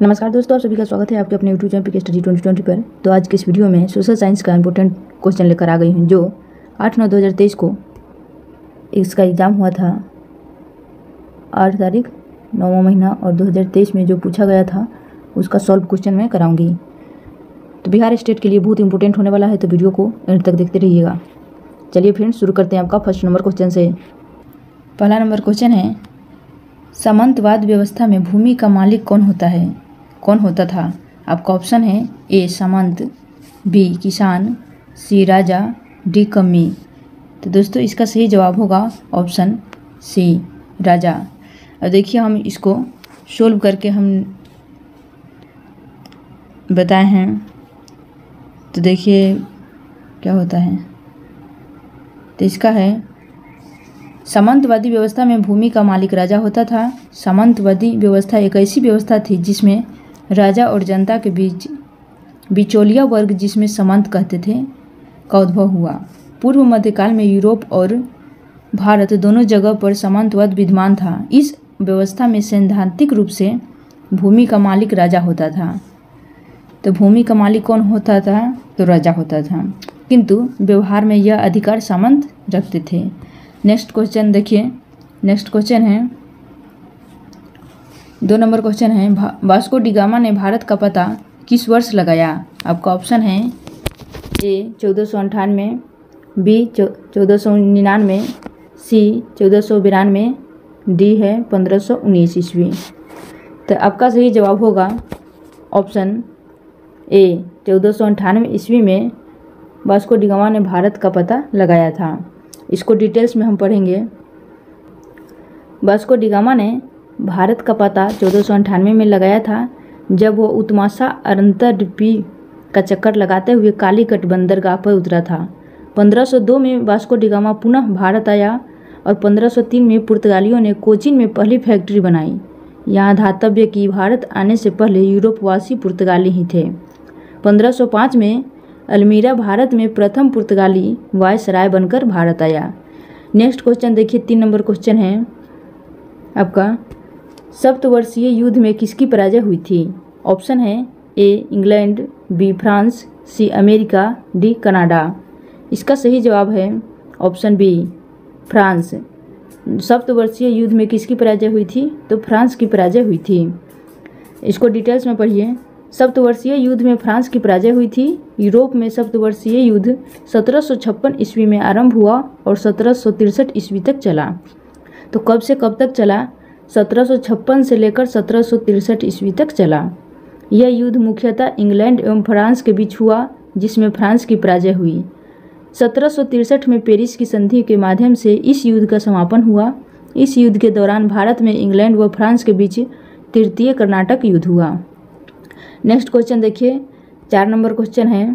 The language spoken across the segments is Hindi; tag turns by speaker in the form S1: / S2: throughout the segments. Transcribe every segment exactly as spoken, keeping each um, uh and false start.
S1: नमस्कार दोस्तों, आप सभी का स्वागत है आपके अपने YouTube channel PK study twenty twenty पर। तो आज की इस वीडियो में सोशल साइंस का इंपॉर्टेंट क्वेश्चन लेकर आ गई हूँ, जो आठ नौ दो हज़ार तेईस को इसका एग्ज़ाम हुआ था। आठ तारीख नौवां महीना और दो हज़ार तेईस में जो पूछा गया था उसका सॉल्व क्वेश्चन मैं कराऊंगी। तो बिहार स्टेट के लिए बहुत इंपॉर्टेंट होने वाला है, तो वीडियो को एंड तक देखते रहिएगा। चलिए फ्रेंड्स, शुरू करते हैं आपका फर्स्ट नंबर क्वेश्चन से। पहला नंबर क्वेश्चन है, सामंतवाद व्यवस्था में भूमि का मालिक कौन होता है कौन होता था? आपका ऑप्शन है ए सामंत, बी किसान, सी राजा, डी कम्मी। तो दोस्तों इसका सही जवाब होगा ऑप्शन सी राजा। अब देखिए हम इसको सोल्व करके हम बताए हैं, तो देखिए क्या होता है। तो इसका है, सामंतवादी व्यवस्था में भूमि का मालिक राजा होता था। सामंतवादी व्यवस्था एक ऐसी व्यवस्था थी जिसमें राजा और जनता के बीच बिचौलिया वर्ग, जिसमें सामंत कहते थे, का उद्भव हुआ। पूर्व मध्यकाल में यूरोप और भारत दोनों जगह पर सामंतवाद विद्यमान था। इस व्यवस्था में सैद्धांतिक रूप से भूमि का मालिक राजा होता था। तो भूमि का मालिक कौन होता था? तो राजा होता था, किंतु व्यवहार में यह अधिकार सामंत रखते थे। नेक्स्ट क्वेश्चन देखिए। नेक्स्ट क्वेश्चन है, दो नंबर क्वेश्चन है, वास्को डी गामा ने भारत का पता किस वर्ष लगाया? आपका ऑप्शन है ए चौदह सौ अंठानवे, बी चौदह सौ निन्यानवे, सी चौदह सौ बिरानवे, डी है पंद्रह सौ उन्नीस ईस्वी। तो आपका सही जवाब होगा ऑप्शन ए चौदह सौ अंठानवे ईस्वी में वास्को डी गामा ने भारत का पता लगाया था। इसको डिटेल्स में हम पढ़ेंगे। वास्को डी गामा ने भारत का पता चौदह सौ अंठानवे में लगाया था, जब वो उत्माशा अंतरद्वीपी का चक्कर लगाते हुए कालीकट बंदरगाह पर उतरा था। पंद्रह सौ दो में वास्को डी गामा पुनः भारत आया और पंद्रह सौ तीन में पुर्तगालियों ने कोचीन में पहली फैक्ट्री बनाई। यहाँ धातव्य कि भारत आने से पहले यूरोपवासी पुर्तगाली ही थे। पंद्रह सौ पाँच में अल्मीरा भारत में प्रथम पुर्तगाली वायसराय बनकर भारत आया। नेक्स्ट क्वेश्चन देखिए, तीन नंबर क्वेश्चन है आपका, सप्तवर्षीय युद्ध में किसकी पराजय हुई थी? ऑप्शन है A England, B France, C America, D Canada. इसका सही जवाब है ऑप्शन बी फ्रांस। सप्तवर्षीय युद्ध में किसकी पराजय हुई थी? तो फ्रांस की पराजय हुई थी। इसको डिटेल्स में पढ़िए। सप्तवर्षीय युद्ध में फ्रांस की पराजय हुई थी। यूरोप में सप्तवर्षीय युद्ध सत्रह सौ छप्पन ईस्वी में आरंभ हुआ और सत्रह सौ तिरसठ ईस्वी तक चला। तो कब से कब तक चला? सत्रह सौ छप्पन से लेकर सत्रह सौ तिरसठ ईस्वी तक चला। यह युद्ध मुख्यतः इंग्लैंड एवं फ्रांस के बीच हुआ, जिसमें फ्रांस की पराजय हुई। सत्रह सौ तिरसठ में पेरिस की संधि के माध्यम से इस युद्ध का समापन हुआ। इस युद्ध के दौरान भारत में इंग्लैंड व फ्रांस के बीच तृतीय कर्नाटक युद्ध हुआ। नेक्स्ट क्वेश्चन देखिए, चार नंबर क्वेश्चन है,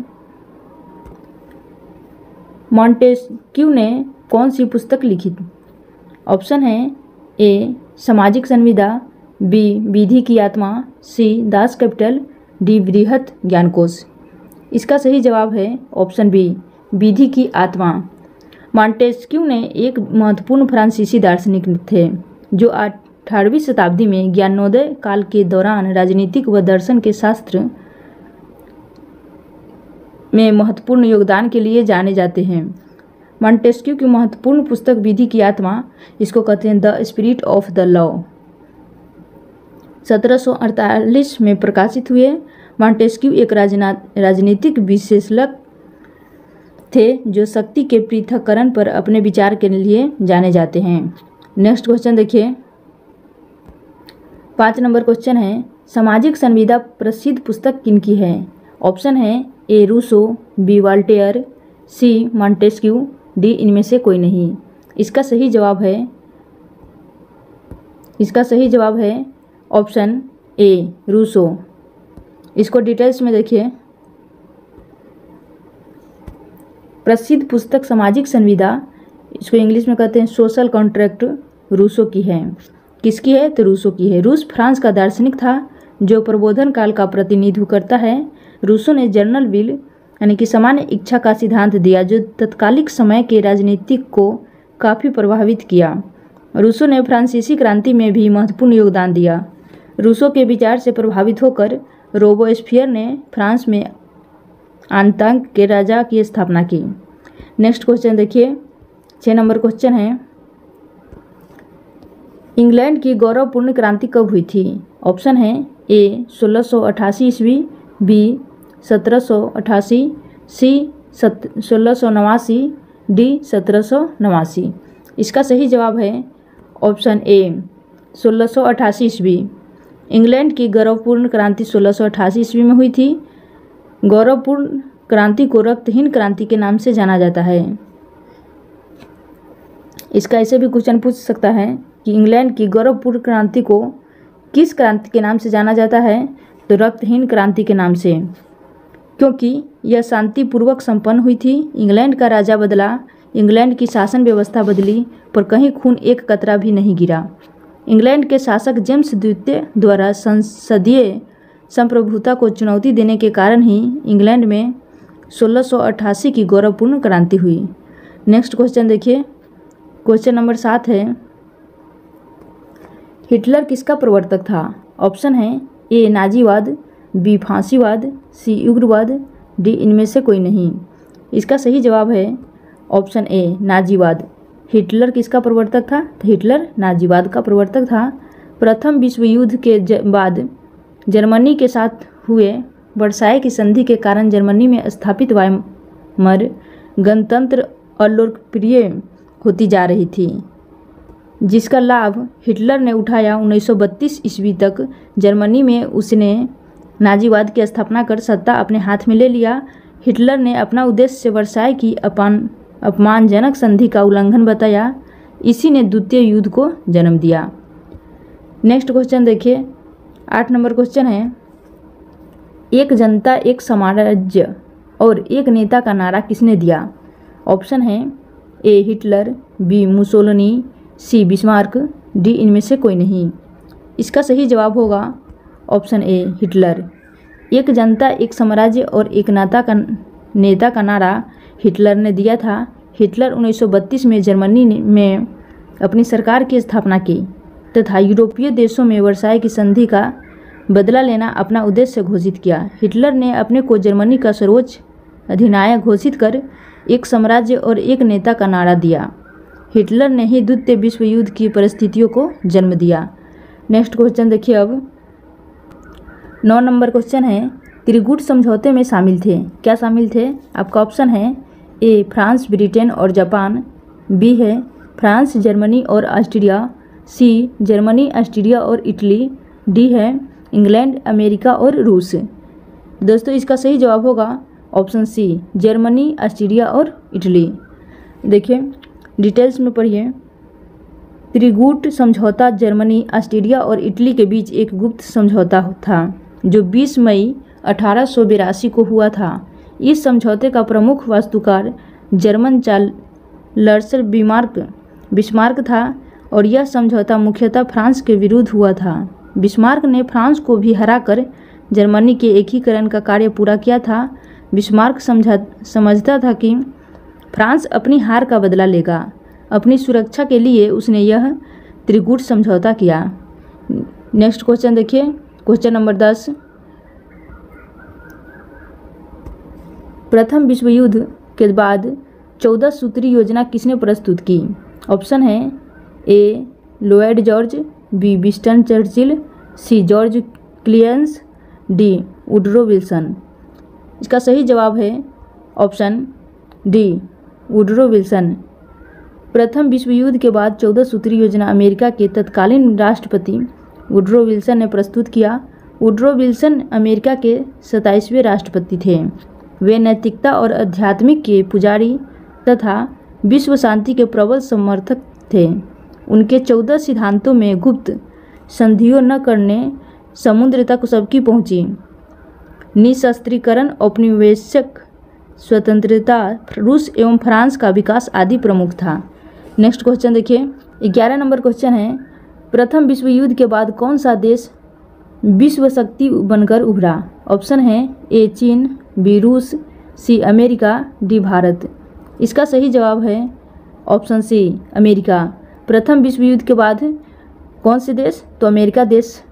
S1: मॉन्टेस्क्यू ने कौन सी पुस्तक लिखी? ऑप्शन है ए सामाजिक संविदा, बी विधि की आत्मा, सी दास कैपिटल, डी बृहत ज्ञानकोश। इसका सही जवाब है ऑप्शन बी विधि की आत्मा। मॉन्टेस्क्यू ने एक महत्वपूर्ण फ्रांसीसी दार्शनिक थे, जो अठारहवीं शताब्दी में ज्ञानोदय काल के दौरान राजनीतिक व दर्शन के शास्त्र में महत्वपूर्ण योगदान के लिए जाने जाते हैं। मॉन्टेस्क्यू की महत्वपूर्ण पुस्तक विधि की आत्मा, इसको कहते हैं the spirit of the law, सत्रह सौ अड़तालीस में प्रकाशित हुए। मॉन्टेस्क्यू एक राजनीतिक विश्लेषक थे, जो शक्ति के पृथक्करण पर अपने विचार के लिए जाने जाते हैं। नेक्स्ट क्वेश्चन देखिए, पाँच नंबर क्वेश्चन है, सामाजिक संविदा प्रसिद्ध पुस्तक किनकी है? ऑप्शन है A Rousseau, B Voltaire, C Montesquieu, D इनमें से कोई नहीं। इसका सही जवाब है इसका सही जवाब है ऑप्शन ए रूसो। इसको डिटेल्स में देखिए। प्रसिद्ध पुस्तक सामाजिक संविदा, इसको इंग्लिश में कहते हैं सोशल कॉन्ट्रैक्ट, रूसो की है। किसकी है? तो रूसो की है। रूस फ्रांस का दार्शनिक था, जो प्रबोधन काल का प्रतिनिधित्व करता है। रूसो ने जनरल विल यानी कि सामान्य इच्छा का सिद्धांत दिया, जो तत्कालिक समय के राजनीतिक को काफ़ी प्रभावित किया। रूसो ने फ्रांसीसी क्रांति में भी महत्वपूर्ण योगदान दिया। रूसों के विचार से प्रभावित होकर रोबोस्फियर ने फ्रांस में आंतांक के राजा की स्थापना की। नेक्स्ट क्वेश्चन देखिए, छः नंबर क्वेश्चन है, इंग्लैंड की गौरवपूर्ण क्रांति कब हुई थी? ऑप्शन है ए सोलह सौ अट्ठासी ईस्वी, बी सत्रह सौ अट्ठासी, सी सोलह सौ नवासी, डी सत्रह सौ नवासी। इसका सही जवाब है ऑप्शन ए सोलह सौ अट्ठासी ईस्वी। इंग्लैंड की गौरवपूर्ण क्रांति सोलह सौ अट्ठासी ईस्वी में हुई थी। गौरवपूर्ण क्रांति को रक्तहीन क्रांति के नाम से जाना जाता है। इसका ऐसे भी क्वेश्चन पूछ सकता है कि इंग्लैंड की गौरवपूर्ण क्रांति को किस क्रांति के नाम से जाना जाता है? तो रक्तहीन क्रांति के नाम से, क्योंकि यह शांतिपूर्वक संपन्न हुई थी। इंग्लैंड का राजा बदला, इंग्लैंड की शासन व्यवस्था बदली, पर कहीं खून एक कतरा भी नहीं गिरा। इंग्लैंड के शासक जेम्स द्वितीय द्वारा संसदीय संप्रभुता को चुनौती देने के कारण ही इंग्लैंड में सोलह सौ अट्ठासी की गौरवपूर्ण क्रांति हुई। नेक्स्ट क्वेश्चन देखिए, क्वेश्चन नंबर सात है, हिटलर किसका प्रवर्तक था? ऑप्शन है ए नाजीवाद, बी फांसीवाद, सी उग्रवाद, डी इनमें से कोई नहीं। इसका सही जवाब है ऑप्शन ए नाजीवाद। हिटलर किसका प्रवर्तक था? तो हिटलर नाजीवाद का प्रवर्तक था। प्रथम विश्व युद्ध के बाद जर्मनी के साथ हुए वर्साय की संधि के कारण जर्मनी में स्थापित वाइमर गणतंत्र अलोकप्रिय होती जा रही थी, जिसका लाभ हिटलर ने उठाया। उन्नीस सौ बत्तीस ईस्वी तक जर्मनी में उसने नाजीवाद की स्थापना कर सत्ता अपने हाथ में ले लिया। हिटलर ने अपना उद्देश्य वर्साय की अपान अपमानजनक संधि का उल्लंघन बताया। इसी ने द्वितीय युद्ध को जन्म दिया। नेक्स्ट क्वेश्चन देखिए, आठ नंबर क्वेश्चन है, एक जनता एक साम्राज्य और एक नेता का नारा किसने दिया? ऑप्शन है A Hitler, B Mussolini, C Bismarck, D इनमें से कोई नहीं। इसका सही जवाब होगा ऑप्शन ए हिटलर। एक जनता एक साम्राज्य और एक नेता का नेता का नारा हिटलर ने दिया था। हिटलर उन्नीस सौ बत्तीस में जर्मनी में अपनी सरकार की स्थापना की तथा यूरोपीय देशों में वर्साय की संधि का बदला लेना अपना उद्देश्य घोषित किया। हिटलर ने अपने को जर्मनी का सर्वोच्च अधिनायक घोषित कर एक साम्राज्य और एक नेता का नारा दिया। हिटलर ने ही द्वितीय विश्व युद्ध की परिस्थितियों को जन्म दिया। नेक्स्ट क्वेश्चन देखिए, अब नौ नंबर क्वेश्चन है, त्रिगुट समझौते में शामिल थे, क्या शामिल थे? आपका ऑप्शन है ए फ्रांस, ब्रिटेन और जापान, बी है फ्रांस, जर्मनी और ऑस्ट्रिया, सी जर्मनी, ऑस्ट्रिया और इटली, डी है इंग्लैंड, अमेरिका और रूस। दोस्तों इसका सही जवाब होगा ऑप्शन सी जर्मनी, ऑस्ट्रिया और इटली। देखिए डिटेल्स में पढ़िए। त्रिगुट समझौता जर्मनी, ऑस्ट्रिया और इटली के बीच एक गुप्त समझौता था जो बीस मई अठारह सौ बिरासी को हुआ था। इस समझौते का प्रमुख वास्तुकार जर्मन चांसलर बिस्मार्क बिस्मार्क था और यह समझौता मुख्यतः फ्रांस के विरुद्ध हुआ था। बिस्मार्क ने फ्रांस को भी हराकर जर्मनी के एकीकरण का कार्य पूरा किया था। बिस्मार्क समझा समझता था कि फ्रांस अपनी हार का बदला लेगा। अपनी सुरक्षा के लिए उसने यह त्रिगुट समझौता किया। नेक्स्ट क्वेश्चन देखिए, क्वेश्चन नंबर दस, प्रथम विश्व युद्ध के बाद चौदह सूत्री योजना किसने प्रस्तुत की? ऑप्शन है A Lloyd George, B Winston Churchill, C George Clemenceau, D Woodrow Wilson. इसका सही जवाब है ऑप्शन डी वुडरो विल्सन। प्रथम विश्व युद्ध के बाद चौदह सूत्री योजना अमेरिका के तत्कालीन राष्ट्रपति वुडरो विल्सन ने प्रस्तुत किया। वुडरो विल्सन अमेरिका के सत्ताईसवें राष्ट्रपति थे। वे नैतिकता और आध्यात्मिक के पुजारी तथा विश्व शांति के प्रबल समर्थक थे। उनके चौदह सिद्धांतों में गुप्त संधियों न करने, समुद्र तक सबकी पहुंची, निशस्त्रीकरण, औपनिवेशिक स्वतंत्रता, रूस एवं फ्रांस का विकास आदि प्रमुख था। नेक्स्ट क्वेश्चन देखिए, ग्यारह नंबर क्वेश्चन है, प्रथम विश्व युद्ध के बाद कौन सा देश विश्व शक्ति बनकर उभरा? ऑप्शन है ए चीन, बी रूस, सी अमेरिका, डी भारत। इसका सही जवाब है ऑप्शन सी अमेरिका। प्रथम विश्व युद्ध के बाद कौन से देश? तो अमेरिका देश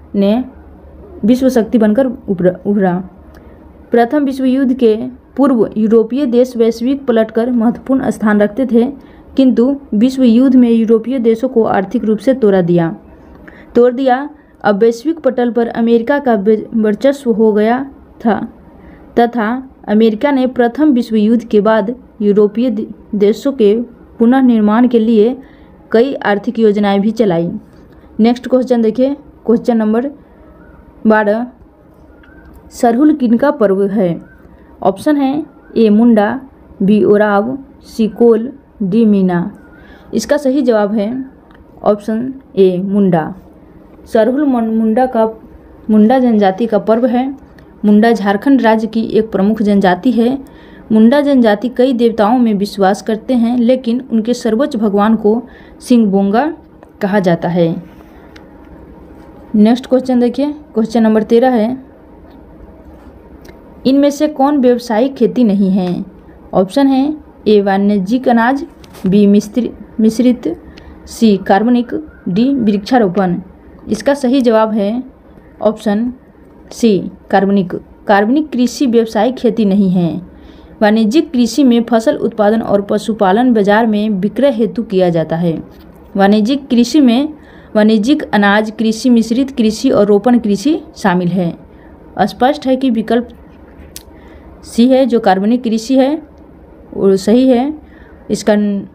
S1: ने विश्व शक्ति बनकर उभरा। प्रथम विश्व युद्ध के पूर्व यूरोपीय देश वैश्विक पलटकर महत्वपूर्ण स्थान रखते थे, किंतु विश्व युद्ध में यूरोपीय देशों को आर्थिक रूप से तोड़ा दिया तोड़ दिया अब वैश्विक पटल पर अमेरिका का वर्चस्व हो गया था तथा अमेरिका ने प्रथम विश्व युद्ध के बाद यूरोपीय देशों के पुनर्निर्माण के लिए कई आर्थिक योजनाएं भी चलाई। नेक्स्ट क्वेश्चन देखिए, क्वेश्चन नंबर बारह, सरहुल किनका पर्व है? ऑप्शन है A Munda, B Oraon, C Kol, D Meena. इसका सही जवाब है ऑप्शन ए मुंडा। सरहुल मुंडा का मुंडा जनजाति का पर्व है। मुंडा झारखंड राज्य की एक प्रमुख जनजाति है। मुंडा जनजाति कई देवताओं में विश्वास करते हैं, लेकिन उनके सर्वोच्च भगवान को सिंगबोंगा कहा जाता है। नेक्स्ट क्वेश्चन देखिए, क्वेश्चन नंबर तेरह है, इनमें से कौन व्यावसायिक खेती नहीं है? ऑप्शन है ए वाणिज्यिक अनाज, बी मिश्रित, सी कार्बनिक, डी वृक्षारोपण। इसका सही जवाब है ऑप्शन सी कार्बनिक। कार्बनिक कृषि व्यावसायिक खेती नहीं है। वाणिज्यिक कृषि में फसल उत्पादन और पशुपालन बाजार में विक्रय हेतु किया जाता है। वाणिज्यिक कृषि में वाणिज्यिक अनाज कृषि, मिश्रित कृषि और रोपण कृषि शामिल है। स्पष्ट है कि विकल्प सी है जो कार्बनिक कृषि है वो सही है। इसका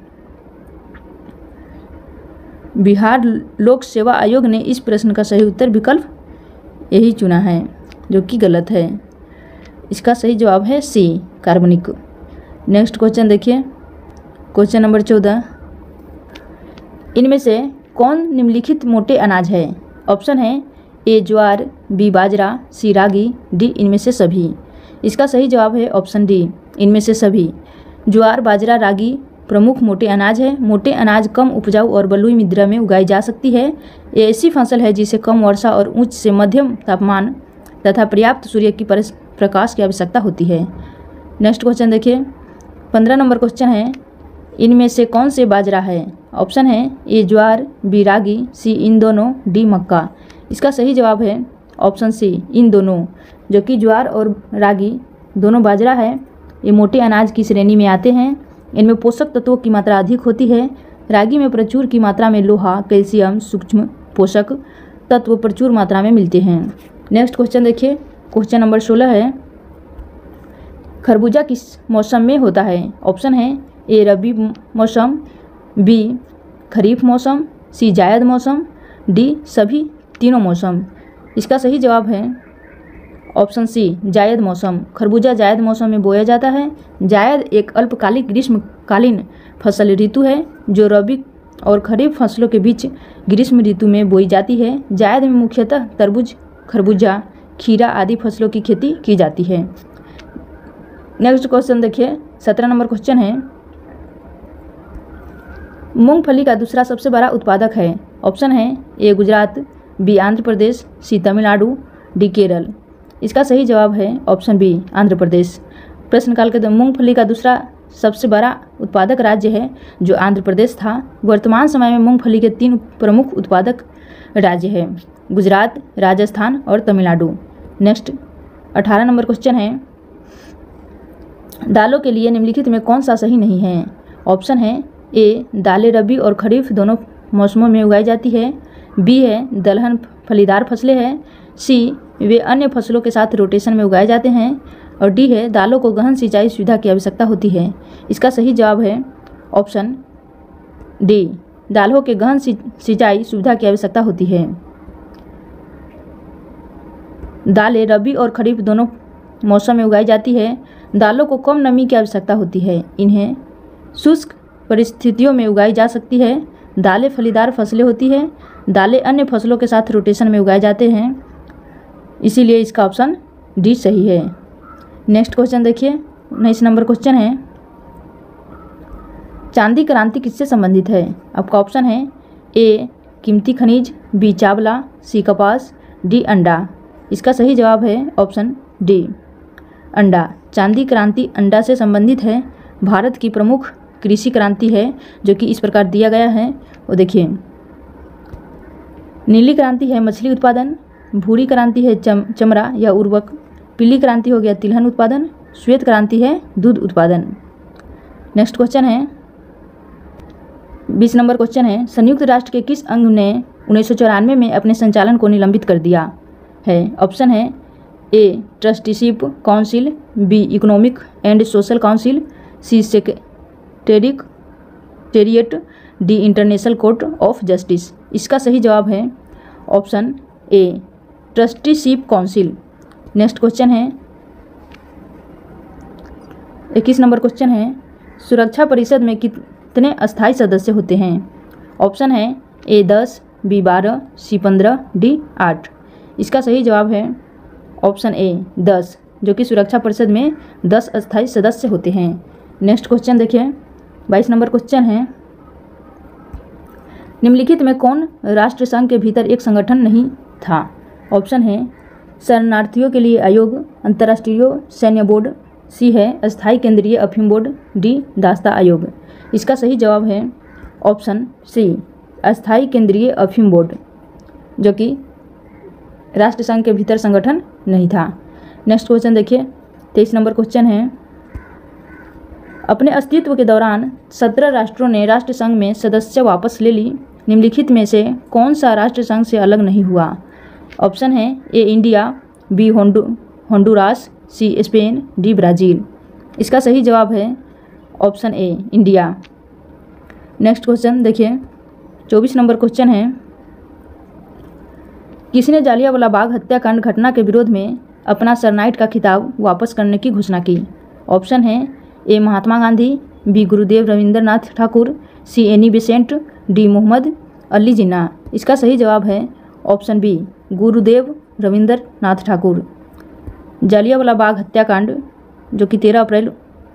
S1: बिहार लोक सेवा आयोग ने इस प्रश्न का सही उत्तर विकल्प यही चुना है, जो कि गलत है। इसका सही जवाब है सी कार्बनिक। नेक्स्ट क्वेश्चन देखिए, क्वेश्चन नंबर चौदह, इनमें से कौन निम्नलिखित मोटे अनाज है? ऑप्शन है ए ज्वार, बी बाजरा, सी रागी, डी इनमें से सभी। इसका सही जवाब है ऑप्शन डी इनमें से सभी। ज्वार, बाजरा, रागी प्रमुख मोटे अनाज है। मोटे अनाज कम उपजाऊ और बलुई मृदा में उगाई जा सकती है। ये ऐसी फसल है जिसे कम वर्षा और उच्च से मध्यम तापमान तथा पर्याप्त सूर्य की प्रकाश की आवश्यकता होती है। नेक्स्ट क्वेश्चन देखिए, पंद्रह नंबर क्वेश्चन है, इनमें से कौन से बाजरा है? ऑप्शन है ए ज्वार, बी रागी, सी इन दोनों, डी मक्का। इसका सही जवाब है ऑप्शन सी इन दोनों, जो कि ज्वार और रागी दोनों बाजरा है। ये मोटे अनाज की श्रेणी में आते हैं। इनमें पोषक तत्वों की मात्रा अधिक होती है। रागी में प्रचुर की मात्रा में लोहा, कैल्शियम, सूक्ष्म पोषक तत्व प्रचुर मात्रा में मिलते हैं। नेक्स्ट क्वेश्चन देखिए, क्वेश्चन नंबर सोलह है, खरबूजा किस मौसम में होता है? ऑप्शन है ए रबी मौसम, बी खरीफ मौसम, सी जायद मौसम, डी सभी तीनों मौसम। इसका सही जवाब है ऑप्शन सी जायद मौसम। खरबूजा जायद मौसम में बोया जाता है। जायद एक अल्पकालिक ग्रीष्मकालीन फसल ऋतु है जो रबी और खरीफ फसलों के बीच ग्रीष्म ऋतु में बोई जाती है। जायद में मुख्यतः तरबूज, खरबूजा, खीरा आदि फसलों की खेती की जाती है। नेक्स्ट क्वेश्चन देखिए, सत्रह नंबर क्वेश्चन है, मूंगफली का दूसरा सबसे बड़ा उत्पादक है? ऑप्शन है A Gujarat, B Andhra Pradesh, C Tamil Nadu, D Kerala. इसका सही जवाब है ऑप्शन बी आंध्र प्रदेश। प्रश्नकाल के दौरान मूंगफली का दूसरा सबसे बड़ा उत्पादक राज्य है जो आंध्र प्रदेश था। वर्तमान समय में मूंगफली के तीन प्रमुख उत्पादक राज्य हैं, गुजरात, राजस्थान और तमिलनाडु। नेक्स्ट अठारह नंबर क्वेश्चन है, दालों के लिए निम्नलिखित में कौन सा सही नहीं है? ऑप्शन है ए दालें रबी और खरीफ दोनों मौसमों में उगाई जाती है, बी है दलहन फलीदार फसलें हैं, सी वे अन्य फसलों के साथ रोटेशन में उगाए जाते हैं, और डी है दालों को गहन सिंचाई सुविधा की आवश्यकता होती है। इसका सही जवाब है ऑप्शन डी दालों के गहन सिंचाई सुविधा की आवश्यकता होती है। दालें रबी और खरीफ दोनों मौसम में उगाई जाती है। दालों को कम नमी की आवश्यकता होती है। इन्हें शुष्क परिस्थितियों में उगाई जा सकती है। दालें फलीदार फसलें होती हैं। दालें अन्य फसलों के साथ रोटेशन में उगाए जाते हैं, इसीलिए इसका ऑप्शन डी सही है। नेक्स्ट क्वेश्चन देखिए, उन्नीस नंबर क्वेश्चन है, चांदी क्रांति किससे संबंधित है? आपका ऑप्शन है ए कीमती खनिज, बी चावला, सी कपास, डी अंडा। इसका सही जवाब है ऑप्शन डी अंडा। चांदी क्रांति अंडा से संबंधित है। भारत की प्रमुख कृषि क्रांति है जो कि इस प्रकार दिया गया है, वो देखिए, नीली क्रांति है मछली उत्पादन, भूरी क्रांति है चम चमड़ा या उर्वरक, पीली क्रांति हो गया तिलहन उत्पादन, श्वेत क्रांति है दूध उत्पादन। नेक्स्ट क्वेश्चन है बीस नंबर क्वेश्चन है संयुक्त राष्ट्र के किस अंग ने उन्नीस सौ चौरानवे में अपने संचालन को निलंबित कर दिया है? ऑप्शन है A trusteeship council, B economic and social council, C secretariat, D international court of justice. इसका सही जवाब है option A trusteeship council. Next question है इक्कीस नंबर क्वेश्चन है सुरक्षा परिषद में कितने अस्थायी सदस्य होते हैं? ऑप्शन है ए दस, बी बारह, सी पंद्रह, डी आठ। इसका सही जवाब है ऑप्शन ए दस, जो कि सुरक्षा परिषद में दस अस्थायी सदस्य होते हैं। नेक्स्ट क्वेश्चन देखिए बाईस नंबर क्वेश्चन है निम्नलिखित में कौन राष्ट्र संघ के भीतर एक संगठन नहीं था? ऑप्शन है शरणार्थियों के लिए आयोग, अंतर्राष्ट्रीय सैन्य बोर्ड, सी है अस्थायी केंद्रीय अफीम बोर्ड, डी दास्ता आयोग। इसका सही जवाब है ऑप्शन सी अस्थायी केंद्रीय अफीम बोर्ड, जो कि राष्ट्रसंघ के भीतर संगठन नहीं था। नेक्स्ट क्वेश्चन देखिए तेईस नंबर क्वेश्चन है अपने अस्तित्व के दौरान सत्रह राष्ट्रों ने राष्ट्रसंघ में सदस्य वापस ले ली, निम्नलिखित में से कौन सा राष्ट्रसंघ से अलग नहीं हुआ? ऑप्शन है ए इंडिया, बी होंडु Honduras, C Spain, D Brazil. इसका सही जवाब है option A India. Next question देखिए चौबीस नंबर क्वेश्चन है किसने जालियांवाला बाग हत्याकांड घटना के विरोध में अपना सरनाइट का खिताब वापस करने की घोषणा की? ऑप्शन है ए महात्मा Gandhi, B Gurudev Rabindranath Thakur, C Annie Besant, D Mohammad Ali Jinnah. इसका सही जवाब है ऑप्शन बी गुरुदेव रविंद्रनाथ ठाकुर। जालियांवाला बाग हत्याकांड जो कि तेरह अप्रैल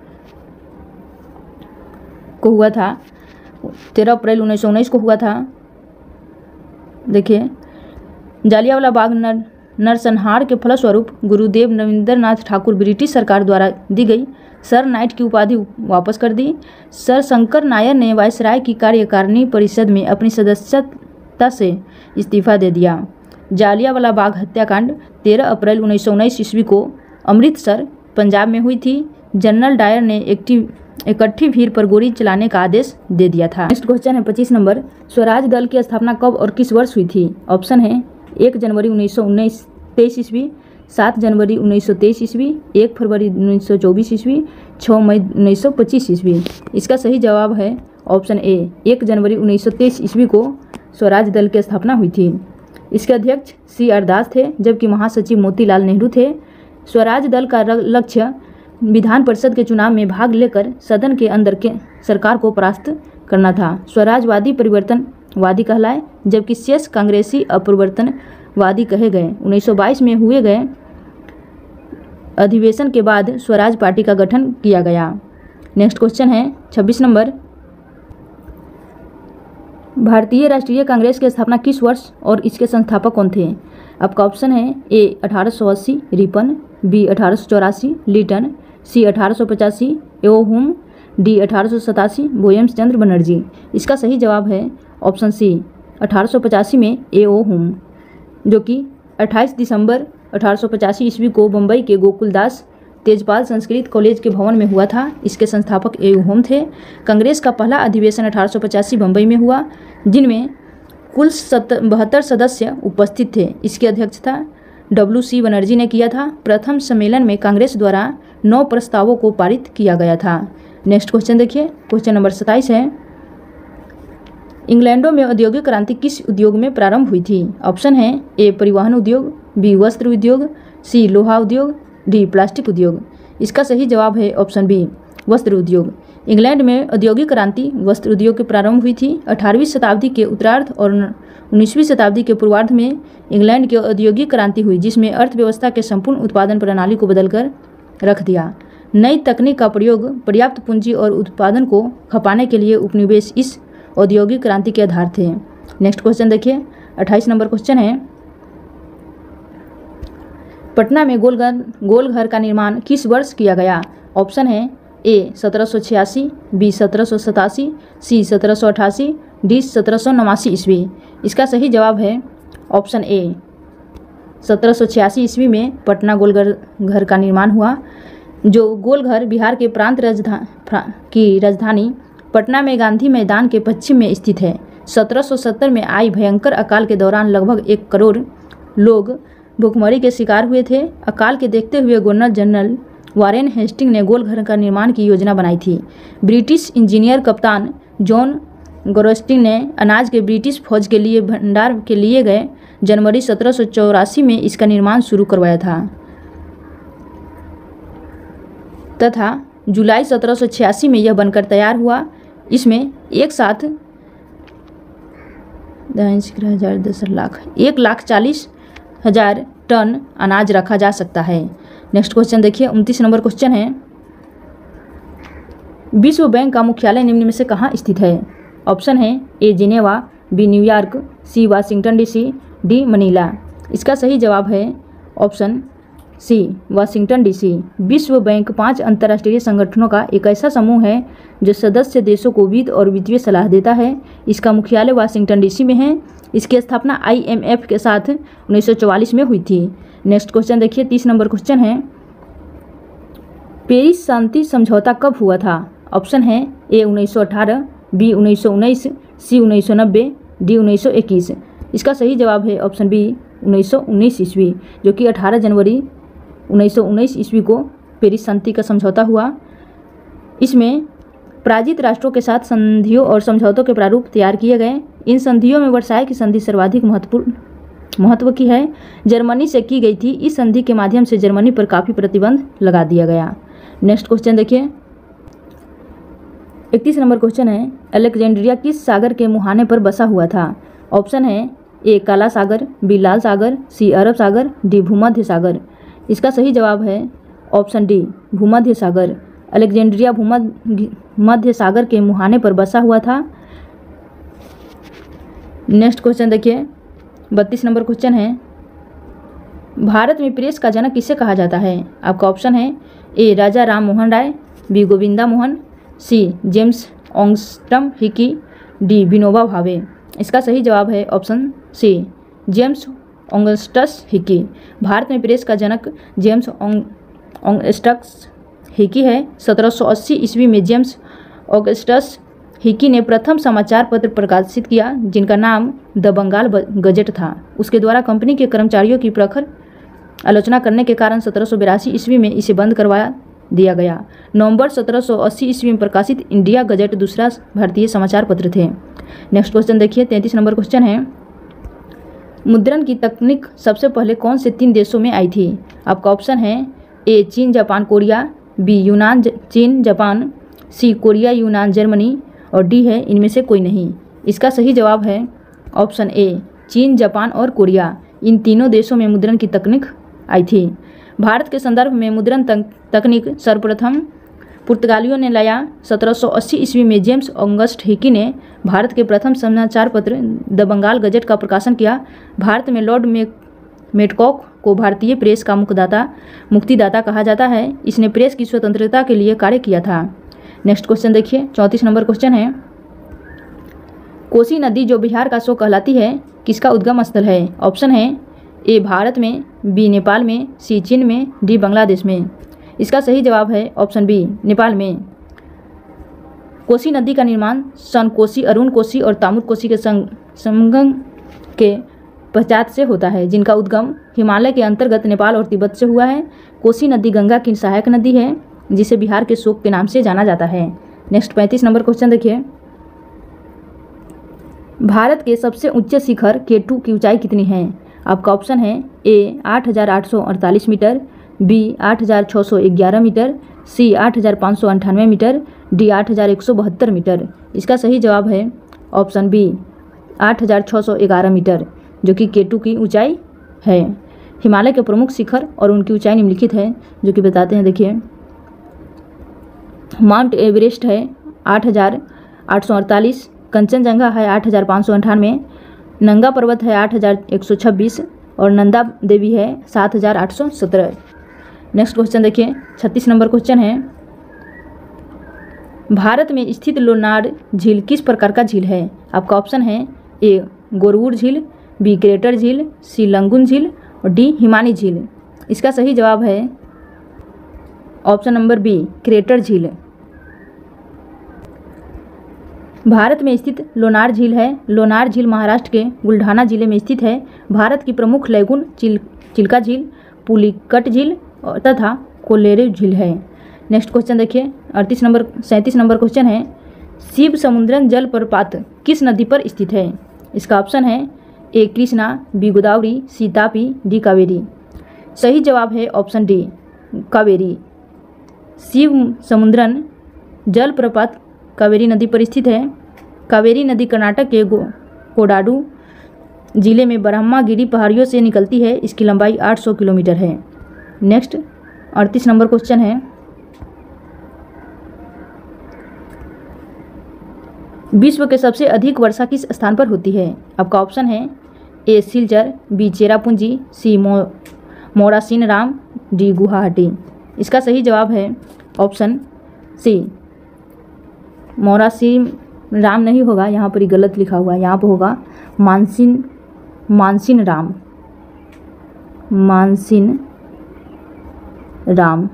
S1: को हुआ था, तेरह अप्रैल उन्नीस सौ उन्नीस को हुआ था। देखिए जालियांवाला बाग नर नरसंहार के फलस्वरूप गुरुदेव रविंद्रनाथ ठाकुर ब्रिटिश सरकार द्वारा दी गई सर नाइट की उपाधि वापस कर दी। सर शंकर नायर ने वायसराय की कार्यकारिणी परिषद में अपनी सदस्यता से इस्तीफा दे दिया। जालियांवाला बाग हत्याकांड तेरह अप्रैल उन्नीस सौ उन्नीस ईस्वी को अमृतसर पंजाब में हुई थी। जनरल डायर ने एक्टिव इकट्ठी भीड़ पर गोली चलाने का आदेश दे दिया था। नेक्स्ट क्वेश्चन है पच्चीस नंबर स्वराज दल की स्थापना कब और किस वर्ष हुई थी? ऑप्शन है एक जनवरी उन्नीस सौ उन्नीस तेईस ईस्वी, सात जनवरी उन्नीस सौ तेईस ईस्वी, एक फरवरी उन्नीस सौ चौबीस ईस्वी, छः मई उन्नीस सौ पच्चीस ईस्वी। इसका सही जवाब है ऑप्शन ए एक जनवरी उन्नीस सौ तेईस ईस्वी को स्वराज दल की स्थापना हुई थी। इसके अध्यक्ष सी आर दास थे जबकि महासचिव मोतीलाल नेहरू थे। स्वराज दल का लक्ष्य विधान परिषद के चुनाव में भाग लेकर सदन के अंदर के सरकार को परास्त करना था। स्वराजवादी परिवर्तनवादी कहलाए जबकि शेष कांग्रेसी अपरिवर्तनवादी कहे गए। उन्नीस सौ बाईस में हुए गए अधिवेशन के बाद स्वराज पार्टी का गठन किया गया। नेक्स्ट क्वेश्चन है छब्बीस नंबर भारतीय राष्ट्रीय कांग्रेस की स्थापना किस वर्ष और इसके संस्थापक कौन थे? आपका ऑप्शन है ए अठारह सौ अस्सी रिपन, बी अठारह सौ चौरासी लीटन, सी अठारह सौ पचासी एओहुम, डी अठारह सौ सतासी बोयम्स चंद्र बनर्जी। इसका सही जवाब है ऑप्शन सी अठारह सौ पचासी में एओहुम, जो कि अट्ठाईस दिसंबर अठारह सौ पचासी ईस्वी को बम्बई के गोकुलदास तेजपाल संस्कृत कॉलेज के भवन में हुआ था। इसके संस्थापक एओहुम थे। कांग्रेस का पहला अधिवेशन अठारह सौ पचासी बम्बई में हुआ जिनमें कुल बहत्तर सदस्य उपस्थित थे। इसकी अध्यक्षता डब्ल्यू सी बनर्जी ने किया था। प्रथम सम्मेलन में कांग्रेस द्वारा नौ प्रस्तावों को पारित किया गया था। नेक्स्ट क्वेश्चन देखिए क्वेश्चन नंबर सत्ताईस है इंग्लैंडों में औद्योगिक क्रांति किस उद्योग में प्रारंभ हुई थी? ऑप्शन है ए परिवहन उद्योग, बी वस्त्र उद्योग, सी लोहा उद्योग, डी प्लास्टिक उद्योग। इसका सही जवाब है ऑप्शन बी वस्त्र उद्योग। इंग्लैंड में औद्योगिक क्रांति वस्त्र उद्योग के प्रारंभ हुई थी। अठारहवीं शताब्दी के उत्तरार्ध और उन्नीसवीं शताब्दी के पूर्वार्ध में इंग्लैंड की औद्योगिक क्रांति हुई जिसमें अर्थव्यवस्था के संपूर्ण उत्पादन प्रणाली को बदलकर रख दिया। नई तकनीक का प्रयोग, पर्याप्त पूंजी और उत्पादन को खपाने के लिए उपनिवेश इस औद्योगिक क्रांति के आधार थे। नेक्स्ट क्वेश्चन देखिए अट्ठाईस नंबर क्वेश्चन है पटना में गोलघर गोलघर का निर्माण किस वर्ष किया गया? ऑप्शन है ए सत्रह सौ छियासी, बी सत्रह सौ सतासी, सी सत्रह सौ अठासी, डी सत्रह सौ नवासी ईस्वी। इसका सही जवाब है ऑप्शन ए सत्रह सौ छियासी ईस्वी में पटना गोलघर घर का निर्माण हुआ। जो गोलघर बिहार के प्रांत राजधानी की राजधानी पटना में गांधी मैदान के पश्चिम में स्थित है। सत्रह सौ सत्तर में आई भयंकर अकाल के दौरान लगभग एक करोड़ लोग भूखमरी के शिकार हुए थे। अकाल के देखते हुए गवर्नर जनरल वारेन हेस्टिंग ने गोलघर का निर्माण की योजना बनाई थी। ब्रिटिश इंजीनियर कप्तान जॉन गोरोस्टिन ने अनाज के ब्रिटिश फौज के लिए भंडार के लिए गए जनवरी सत्रह सौ चौरासी में इसका निर्माण शुरू करवाया था तथा जुलाई सत्रह सौ छियासी में यह बनकर तैयार हुआ। इसमें एक साथ हजार दस लाख एक लाख चालीस हजार टन अनाज रखा जा सकता है। नेक्स्ट क्वेश्चन देखिए, उनतीस नंबर क्वेश्चन है, विश्व बैंक का मुख्यालय निम्न में से कहाँ स्थित है? ऑप्शन है A Geneva, B New York, C Washington DC, D Manila. इसका सही जवाब है ऑप्शन सी वाशिंगटन डीसी। विश्व बैंक पांच अंतर्राष्ट्रीय संगठनों का एक ऐसा समूह है जो सदस्य देशों को वित्त और वित्तीय सलाह देता है। इसका मुख्यालय वाशिंगटन डीसी में है। इसकी स्थापना आईएमएफ के साथ उन्नीस सौ चौवालीस में हुई थी। नेक्स्ट क्वेश्चन देखिए, तीस नंबर क्वेश्चन है, पेरिस शांति समझौता कब हुआ था? ऑप्शन है ए उन्नीस सौ अठारह, बी उन्नीस सौ उन्नीस, सी उन्नीस सौ नब्बे, डी उन्नीस सौ इक्कीस। इसका सही जवाब है ऑप्शन बी उन्नीस सौ उन्नीस ईस्वी, जो कि अठारह जनवरी उन्नीस सौ उन्नीस ईस्वी को पेरिस शांति का समझौता हुआ। इसमें पराजित राष्ट्रों के साथ संधियों और समझौतों के प्रारूप तैयार किए गए। इन संधियों में वर्साई की संधि सर्वाधिक महत्वपूर्ण महत्व की है, जर्मनी से की गई थी। इस संधि के माध्यम से जर्मनी पर काफ़ी प्रतिबंध लगा दिया गया। नेक्स्ट क्वेश्चन देखिए, इकतीस नंबर क्वेश्चन है, अलेक्जेंड्रिया किस सागर के मुहाने पर बसा हुआ था? ऑप्शन है ए काला सागर, बी लाल सागर, सी अरब सागर, डी भूमध्य सागर। इसका सही जवाब है ऑप्शन डी भूमध्य सागर। अलेक्जेंड्रिया भूमध्य सागर के मुहाने पर बसा हुआ था। नेक्स्ट क्वेश्चन देखिए, बत्तीस नंबर क्वेश्चन है, भारत में प्रेस का जनक किसे कहा जाता है? आपका ऑप्शन है A Raja Ram Mohan Roy, B Govinda Mohan, C James Augustus Hicky, D Vinoba Bhave. इसका सही जवाब है option C James Augustus Hicky. Bharat में प्रेस का जनक जेम्स ऑगस्टस हिकी है। सत्रह सौ अस्सी ईस्वी में जेम्स ऑगस्टस हिकी ने प्रथम समाचार पत्र प्रकाशित किया जिनका नाम द बंगाल गजेट था। उसके द्वारा कंपनी के कर्मचारियों की प्रखर आलोचना करने के कारण सत्रह सौ बिरासी ईस्वी में इसे बंद करवा दिया गया। नवंबर सत्रह सौ अस्सी ईस्वी में प्रकाशित इंडिया गजेट दूसरा भारतीय समाचार पत्र थे। नेक्स्ट क्वेश्चन देखिए, तैंतीस नंबर क्वेश्चन है, मुद्रण की तकनीक सबसे पहले कौन से तीन देशों में आई थी? आपका ऑप्शन है ए चीन, जापान, कोरिया, बी यूनान, चीन, जापान, सी कोरिया, यूनान, जर्मनी, और डी है इनमें से कोई नहीं। इसका सही जवाब है ऑप्शन ए चीन, जापान और कोरिया। इन तीनों देशों में मुद्रण की तकनीक आई थी। भारत के संदर्भ में मुद्रण तकनीक सर्वप्रथम पुर्तगालियों ने लाया। सत्रह सौ अस्सी ईस्वी में जेम्स ऑगस्ट हिकी ने भारत के प्रथम समाचार पत्र द बंगाल गजेट का प्रकाशन किया। भारत में लॉर्ड मेटकॉक को भारतीय प्रेस का मुक्तिदाता मुक्तिदाता कहा जाता है। इसने प्रेस की स्वतंत्रता के लिए कार्य किया था। नेक्स्ट क्वेश्चन देखिए, चौंतीस नंबर क्वेश्चन है, कोसी नदी जो बिहार का शो कहलाती है किसका उद्गम स्थल है? ऑप्शन है ए भारत में, बी नेपाल में, सी चीन में, डी बांग्लादेश में। इसका सही जवाब है ऑप्शन बी नेपाल में। कोसी नदी का निर्माण सन कोसी, अरुण कोसी और तामुर कोसी के संगम के पश्चात से होता है, जिनका उद्गम हिमालय के अंतर्गत नेपाल और तिब्बत से हुआ है। कोसी नदी गंगा की सहायक नदी है जिसे बिहार के शोक के नाम से जाना जाता है। नेक्स्ट पैंतीस नंबर क्वेश्चन देखिए, भारत के सबसे ऊंचे शिखर केटू की ऊंचाई कितनी है? आपका ऑप्शन है ए आठ हज़ार आठ सौ अड़तालीस मीटर, बी आठ हज़ार छः सौ ग्यारह मीटर, सी आठ हज़ार पाँच सौ अंठानवे मीटर, डी आठ हज़ार एक सौ बहत्तर मीटर। इसका सही जवाब है ऑप्शन बी आठ हज़ार छः सौ ग्यारह मीटर, जो कि केटू की ऊंचाई है। हिमालय के प्रमुख शिखर और उनकी ऊंचाई निम्नलिखित है, जो कि बताते हैं। देखिए, माउंट एवरेस्ट है आठ हज़ार आठ सौ अड़तालीस, कंचनजंगा है आठ हज़ार पाँच सौ अंठानवे, नंगा पर्वत है आठ हज़ार एक सौ छब्बीस और नंदा देवी है सात हज़ार आठ सौ सत्रह। नेक्स्ट क्वेश्चन देखिए, छत्तीस नंबर क्वेश्चन है, भारत में स्थित लोनार झील किस प्रकार का झील है? आपका ऑप्शन है ए गोरवुड झील, बी क्रेटर झील, सी लंगुन झील और डी हिमानी झील। इसका सही जवाब है ऑप्शन नंबर बी क्रेटर झील। भारत में स्थित लोनार झील है। लोनार झील महाराष्ट्र के बुल्ढाना जिले में स्थित है। भारत की प्रमुख लैगून चिल चिल्का झील, पुलिकट झील तथा कोल्लेरू झील है। नेक्स्ट क्वेश्चन देखिए, अड़तीस नंबर सैंतीस नंबर क्वेश्चन है, शिव समुद्रन जलप्रपात किस नदी पर स्थित है? इसका ऑप्शन है A Krishna, B Godavari, C Tapi, D Kaveri. सही जवाब है ऑप्शन डी कावेरी। शिव समुद्रन जलप्रपात कावेरी नदी पर स्थित है। कावेरी नदी कर्नाटक के कोडाडू जिले में ब्रह्मागिरी पहाड़ियों से निकलती है। इसकी लंबाई आठ सौ किलोमीटर है। नेक्स्ट अड़तीस नंबर क्वेश्चन है, विश्व के सबसे अधिक वर्षा किस स्थान पर होती है? आपका ऑप्शन है A Silchar, B Cherrapunji, C मो मोरासिन राम, डी गुवाहाटी। इसका सही जवाब है ऑप्शन सी मोरासिन राम नहीं होगा, यहाँ पर ही गलत लिखा हुआ है, यहाँ पर होगा मानसिन मानसिन राम मानसिन राम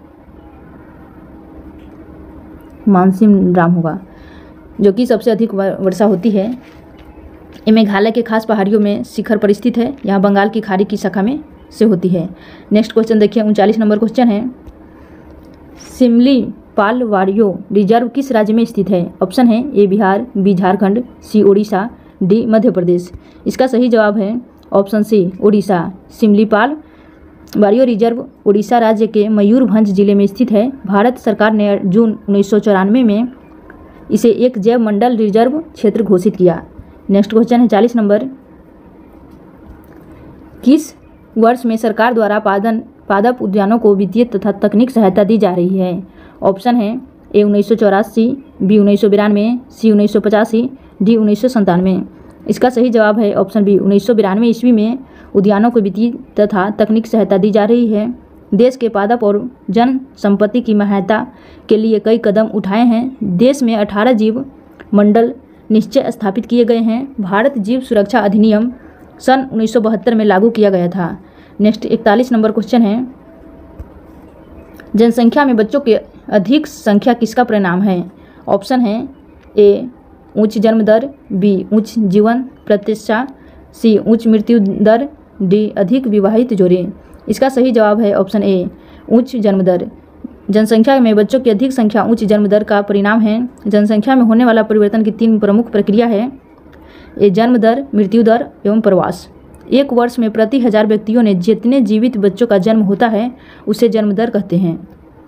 S1: मानसिन राम होगा, जो कि सबसे अधिक वर्षा होती है। ये मेघालय के खास पहाड़ियों में शिखर पर स्थित है। यहाँ बंगाल की खाड़ी की शाखा में से होती है। नेक्स्ट क्वेश्चन देखिए, उनचालीस नंबर क्वेश्चन है, सिमली पाल वारियो रिजर्व किस राज्य में स्थित है? ऑप्शन है A Bihar, B Jharkhand, C Orissa, D Madhya Pradesh. इसका सही जवाब है ऑप्शन सी उड़ीसा। सिमलीपाल वारियो रिजर्व उड़ीसा राज्य के मयूरभंज जिले में स्थित है। भारत सरकार ने जून उन्नीस सौ चौरानवे में इसे एक जैव मंडल रिजर्व क्षेत्र घोषित किया। नेक्स्ट क्वेश्चन है चालीस नंबर, किस वर्ष में सरकार द्वारा पादन पादप उद्यानों को वित्तीय तथा तकनीक सहायता दी जा रही है? ऑप्शन है ए उन्नीस सौ चौरासी, बी उन्नीस सौ बिरानवे, सी उन्नीस सौ पचासी, डी उन्नीस सौ संतानवे। इसका सही जवाब है ऑप्शन बी उन्नीस सौ बिरानवे ईस्वी में उद्यानों को वित्तीय तथा तकनीक सहायता दी जा रही है। देश के पादप और जन संपत्ति की सहायता के लिए कई कदम उठाए हैं। देश में अठारह जीव मंडल निश्चय स्थापित किए गए हैं। भारत जीव सुरक्षा अधिनियम सन उन्नीस सौ बहत्तर में लागू किया गया था। नेक्स्ट इकतालीस नंबर क्वेश्चन है, जनसंख्या में बच्चों की अधिक संख्या किसका परिणाम है? ऑप्शन है ए उच्च जन्म दर, बी उच्च जीवन प्रत्याशा, सी उच्च मृत्यु दर, डी अधिक विवाहित जोड़े। इसका सही जवाब है ऑप्शन ए उच्च जन्म दर। जनसंख्या में बच्चों की अधिक संख्या उच्च जन्म दर का परिणाम है। जनसंख्या में होने वाला परिवर्तन की तीन प्रमुख प्रक्रिया है, ए जन्म दर, मृत्यु दर एवं प्रवास। एक वर्ष में प्रति हजार व्यक्तियों ने जितने जीवित बच्चों का जन्म होता है उसे जन्म दर कहते हैं।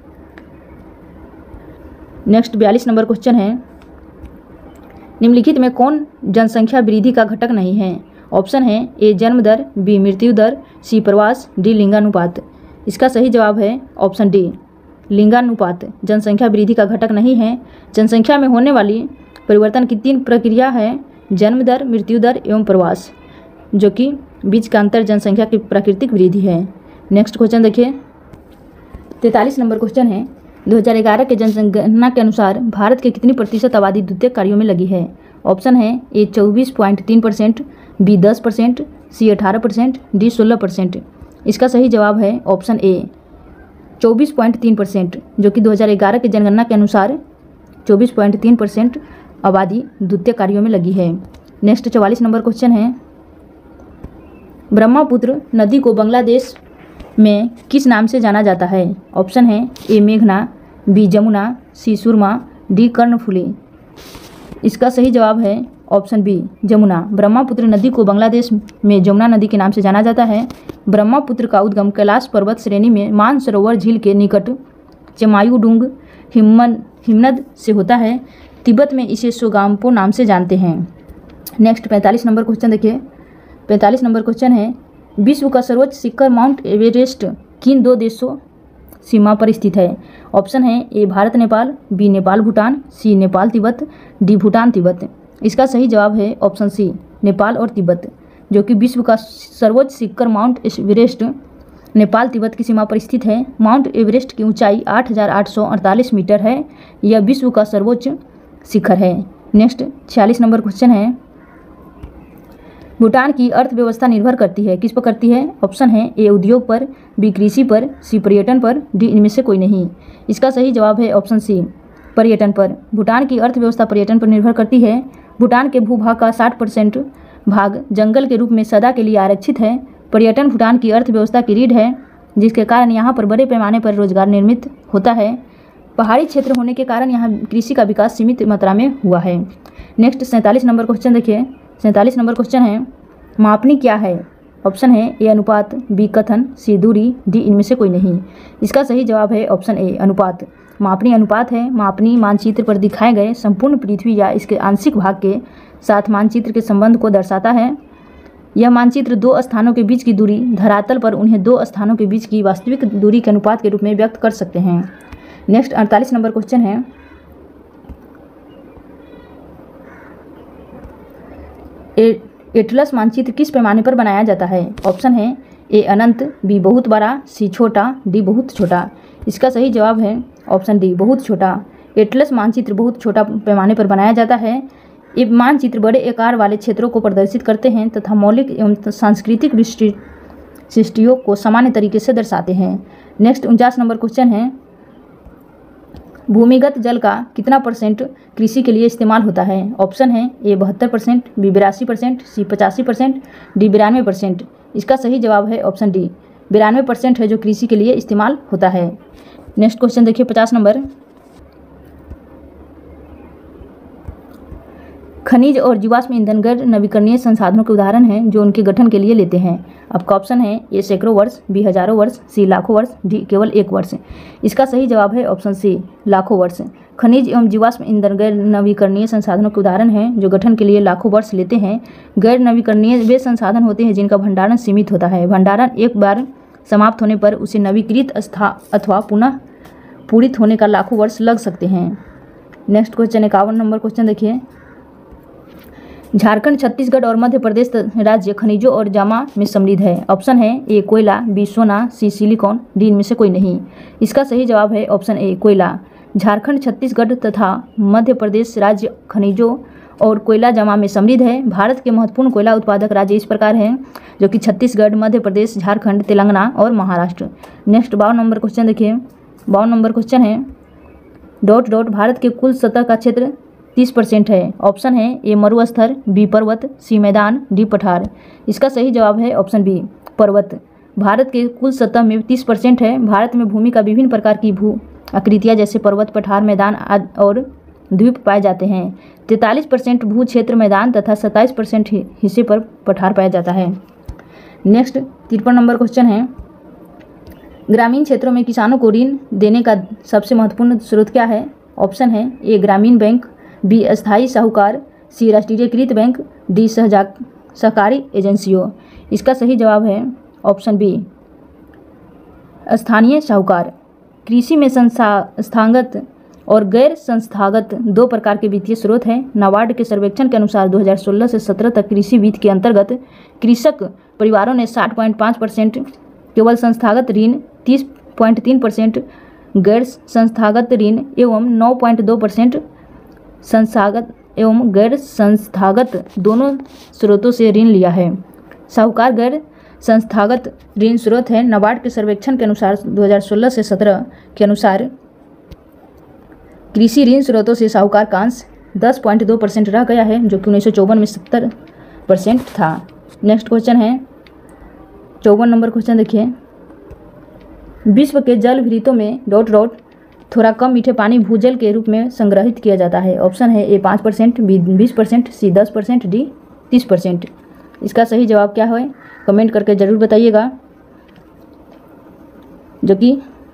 S1: नेक्स्ट बयालीस नंबर क्वेश्चन है, निम्नलिखित में कौन जनसंख्या वृद्धि का घटक नहीं है? ऑप्शन है ए जन्म दर, बी मृत्यु दर, सी प्रवास, डी लिंगानुपात। इसका सही जवाब है ऑप्शन डी लिंगानुपात जनसंख्या वृद्धि का घटक नहीं है। जनसंख्या में होने वाली परिवर्तन की तीन प्रक्रिया है, जन्म दर, मृत्यु दर एवं प्रवास, जो कि बीच का अंतर जनसंख्या की प्राकृतिक वृद्धि है। नेक्स्ट क्वेश्चन देखिए, तैंतालीस नंबर क्वेश्चन है, दो हज़ार ग्यारह के जनगणना के अनुसार भारत के कितनी प्रतिशत आबादी द्वितीयक कार्यों में लगी है? ऑप्शन है ए चौबीस पॉइंट तीन परसेंट, बी दस परसेंट, सी अठारह परसेंट, डी सोलह परसेंट। इसका सही जवाब है ऑप्शन ए चौबीस पॉइंट तीन परसेंट, जो कि दो हज़ार ग्यारह के जनगणना के अनुसार चौबीस पॉइंट तीन परसेंट आबादी द्वितीयक कार्यों में लगी है। नेक्स्ट चौवालीस नंबर क्वेश्चन है, ब्रह्मपुत्र नदी को बांग्लादेश में किस नाम से जाना जाता है? ऑप्शन है ए मेघना, B Jamuna, C Surma, D Karnaphuli. इसका सही जवाब है ऑप्शन बी जमुना। ब्रह्मपुत्र नदी को बांग्लादेश में जमुना नदी के नाम से जाना जाता है। ब्रह्मपुत्र का उद्गम कैलाश पर्वत श्रेणी में मानसरोवर झील के निकट चमायुडुंग हिमन हिमनद से होता है। तिब्बत में इसे सोगाम्पो नाम से जानते हैं। नेक्स्ट पैंतालीस नंबर क्वेश्चन देखिए, पैंतालीस नंबर क्वेश्चन है, विश्व का सर्वोच्च शिखर माउंट एवरेस्ट किन दो देशों सीमा पर स्थित है? ऑप्शन है A Bharat Nepal, B Nepal Bhutan, C Nepal Tibet, D Bhutan Tibet. इसका सही जवाब है ऑप्शन सी नेपाल और तिब्बत, जो कि विश्व का सर्वोच्च शिखर माउंट एवरेस्ट नेपाल तिब्बत की सीमा पर स्थित है। माउंट एवरेस्ट की ऊंचाई आठ हज़ार आठ सौ अड़तालीस मीटर है। यह विश्व का सर्वोच्च शिखर है। नेक्स्ट छियालीस नंबर क्वेश्चन है, भूटान की अर्थव्यवस्था निर्भर करती है, किस पर करती है? ऑप्शन है ए उद्योग पर, बी कृषि पर, सी पर्यटन पर, डी इनमें से कोई नहीं। इसका सही जवाब है ऑप्शन सी पर्यटन पर। भूटान की अर्थव्यवस्था पर्यटन पर निर्भर करती है। भूटान के भूभाग का साठ परसेंट भाग जंगल के रूप में सदा के लिए आरक्षित है। पर्यटन भूटान की अर्थव्यवस्था की रीढ़ है, जिसके कारण यहाँ पर बड़े पैमाने पर रोजगार निर्मित होता है। पहाड़ी क्षेत्र होने के कारण यहाँ कृषि का विकास सीमित मात्रा में हुआ है। नेक्स्ट सैंतालीस नंबर क्वेश्चन देखिए। सैंतालीस नंबर क्वेश्चन है, मापनी क्या है? ऑप्शन है ए अनुपात, बी कथन, सी दूरी, डी इनमें से कोई नहीं। इसका सही जवाब है ऑप्शन ए अनुपात। मापनी अनुपात है। मापनी मानचित्र पर दिखाए गए संपूर्ण पृथ्वी या इसके आंशिक भाग के साथ मानचित्र के संबंध को दर्शाता है। यह मानचित्र दो स्थानों के बीच की दूरी धरातल पर उन्हें दो स्थानों के बीच की वास्तविक दूरी के अनुपात के रूप में व्यक्त कर सकते हैं। नेक्स्ट अड़तालीस नंबर क्वेश्चन है, ए एटलस मानचित्र किस पैमाने पर बनाया जाता है? ऑप्शन है ए अनंत, बी बहुत बड़ा, सी छोटा, डी बहुत छोटा। इसका सही जवाब है ऑप्शन डी बहुत छोटा। एटलस मानचित्र बहुत छोटा पैमाने पर बनाया जाता है। ये मानचित्र बड़े आकार वाले क्षेत्रों को प्रदर्शित करते हैं तथा मौलिक एवं सांस्कृतिक विशिष्टियों को सामान्य तरीके से दर्शाते हैं। नेक्स्ट उनचास नंबर क्वेश्चन है, भूमिगत जल का कितना परसेंट कृषि के लिए इस्तेमाल होता है? ऑप्शन है ए बहत्तर परसेंट, बी बिरासी परसेंट, सी पचासी परसेंट, डी बिरानवे परसेंट। इसका सही जवाब है ऑप्शन डी बिरानवे परसेंट है जो कृषि के लिए इस्तेमाल होता है। नेक्स्ट क्वेश्चन देखिए पचास नंबर, खनिज और जीवाश्म ईंधन गैर नवीकरणीय संसाधनों के उदाहरण हैं जो उनके गठन के लिए लेते हैं। आपका ऑप्शन है ए सैकड़ों वर्ष, बी हजारों वर्ष, सी लाखों वर्ष, डी केवल एक वर्ष। इसका सही जवाब है ऑप्शन सी लाखों वर्ष। खनिज एवं जीवाश्म ईंधन गैर नवीकरणीय संसाधनों के उदाहरण हैं जो गठन के लिए लाखों वर्ष लेते हैं। गैर नवीकरणीय वे संसाधन होते हैं जिनका भंडारण सीमित होता है। भंडारण एक बार समाप्त होने पर उसे नवीकृत अस्था अथवा पुनः पूरित होने का लाखों वर्ष लग सकते हैं। नेक्स्ट क्वेश्चन इक्यावन नंबर क्वेश्चन देखिए, झारखंड, छत्तीसगढ़ और मध्य प्रदेश राज्य खनिजों और जामा में समृद्ध है। ऑप्शन है ए कोयला, बी सोना, सी सिलिकॉन, डी इनमें से कोई नहीं। इसका सही जवाब है ऑप्शन ए कोयला। झारखंड, छत्तीसगढ़ तथा मध्य प्रदेश राज्य खनिजों और कोयला जमा में समृद्ध है। भारत के महत्वपूर्ण कोयला उत्पादक राज्य इस प्रकार हैं, जो कि छत्तीसगढ़, मध्य प्रदेश, झारखंड, तेलंगाना और महाराष्ट्र। नेक्स्ट बावन नंबर क्वेश्चन देखिए। बावन नंबर क्वेश्चन है, डॉट डॉट भारत के कुल सतह का क्षेत्र तीस परसेंट है। ऑप्शन है ए मरुस्थल, बी पर्वत, सी मैदान, डी पठार। इसका सही जवाब है ऑप्शन बी पर्वत। भारत के कुल सतह में तीस परसेंट है। भारत में भूमि का विभिन्न प्रकार की भू आकृतियाँ जैसे पर्वत, पठार, मैदान आदि और द्वीप पाए जाते हैं। तैंतालीस परसेंट भू क्षेत्र मैदान तथा सत्ताईस परसेंट हिस्से पर पठार पाया जाता है। नेक्स्ट तिरपन नंबर क्वेश्चन है, ग्रामीण क्षेत्रों में किसानों को ऋण देने का सबसे महत्वपूर्ण स्रोत क्या है? ऑप्शन है ए ग्रामीण बैंक, बी अस्थायी साहूकार, सी राष्ट्रीयकृत बैंक, डी सहजा सहकारी एजेंसियों। इसका सही जवाब है ऑप्शन बी स्थानीय साहूकार। कृषि में संस्थागत और गैर संस्थागत दो प्रकार के वित्तीय स्रोत हैं। नाबार्ड के सर्वेक्षण के अनुसार दो हज़ार सोलह से सत्रह तक कृषि वित्त के अंतर्गत कृषक परिवारों ने साठ पॉइंट पाँच परसेंट केवल संस्थागत ऋण, तीस पॉइंट तीन परसेंट गैर संस्थागत ऋण एवं नौ पॉइंट दो परसेंट संस्थागत एवं गैर संस्थागत दोनों स्रोतों से ऋण लिया है। साहूकार गैर संस्थागत ऋण स्रोत है। नाबार्ड के सर्वेक्षण के अनुसार दो हज़ार सोलह से सत्रह के अनुसार कृषि ऋण स्रोतों से साहूकार का अंश दस पॉइंट दो परसेंट रह गया है, जो कि उन्नीस सौ चौवन में सत्तर परसेंट था। नेक्स्ट क्वेश्चन है चौवन नंबर क्वेश्चन देखिए, विश्व के जल भृतों में डॉट डॉट थोड़ा कम मीठे पानी भूजल के रूप में संग्रहित किया जाता है। ऑप्शन है ए पाँच परसेंट, बी बीस परसेंट, सी दस परसेंट, डी तीस परसेंट। इसका सही जवाब क्या है कमेंट करके ज़रूर बताइएगा। जो कि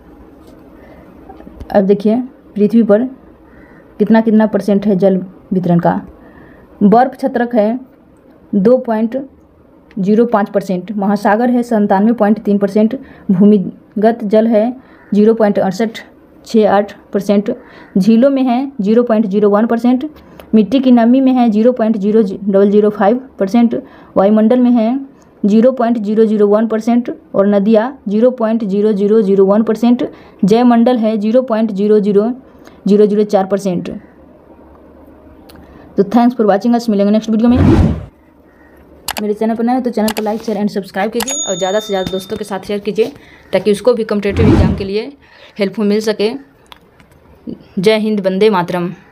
S1: अब देखिए पृथ्वी पर कितना कितना परसेंट है जल वितरण का। बर्फ छत्रक है दो पॉइंट जीरो पाँच परसेंट, महासागर है संतानवे पॉइंट तीन परसेंट, भूमिगत जल है जीरो पॉइंट अड़सठ छः आठ परसेंट, झीलों में है zero point zero one percent, मिट्टी की नमी में है zero point zero double zero five percent, वायुमंडल में है zero point zero zero one percent और नदियाँ zero point zero zero zero one percent, जयमंडल है zero point zero zero zero zero चार परसेंट। तो थैंक्स फॉर वॉचिंग अस, मिलेंगे नेक्स्ट वीडियो में। मेरे चैनल पर नए हो तो चैनल को लाइक शेयर एंड सब्सक्राइब कीजिए और ज़्यादा से ज़्यादा दोस्तों के साथ शेयर कीजिए ताकि उसको भी कॉम्पिटिटिव एग्जाम के लिए हेल्पफुल मिल सके। जय हिंद, वंदे मातरम।